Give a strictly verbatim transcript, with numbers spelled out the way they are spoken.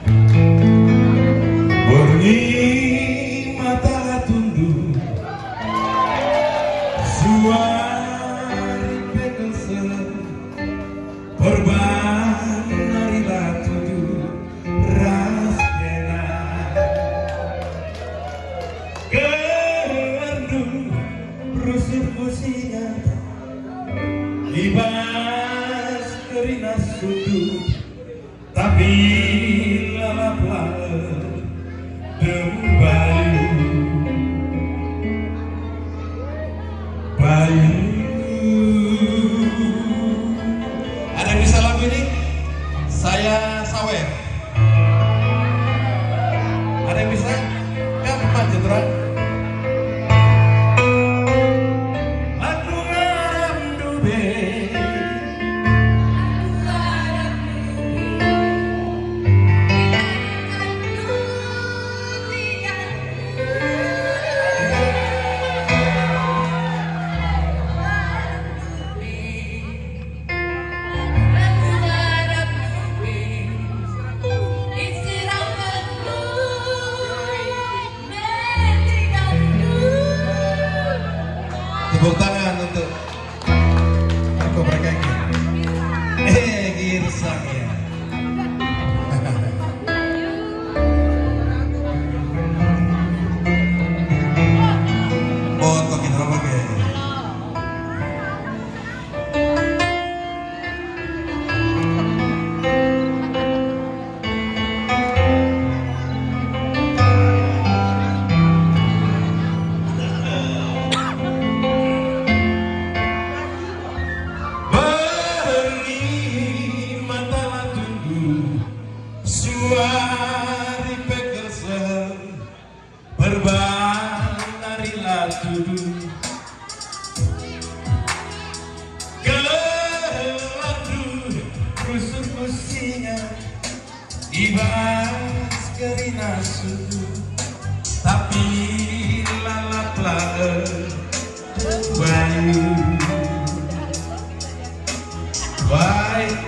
Bengi mata tunduk suari pegel perban narilah tuduh raskena kendung rusuk kusinga libas kerina sudut tapi lalaplah Bayu, Bayu. Ada yang bisa lagu ini? Saya sawer. Ada yang bisa? Kapan Jendral? Aku ngarang dube. Tepuk tangan untuk aku mereka ini. Eh, girsang ya. Oh, tokin apa ke? Suari pegel perban narilah tuduh geladu rusuk kusinga ibas kerina sudut tapi lalaplah Bayu, Bayu.